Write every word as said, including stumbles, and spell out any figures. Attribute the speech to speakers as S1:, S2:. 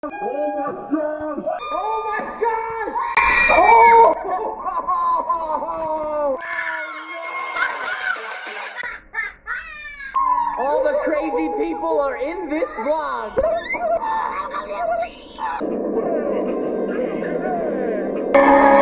S1: Oh my gosh! Oh! All the crazy people are in this vlog.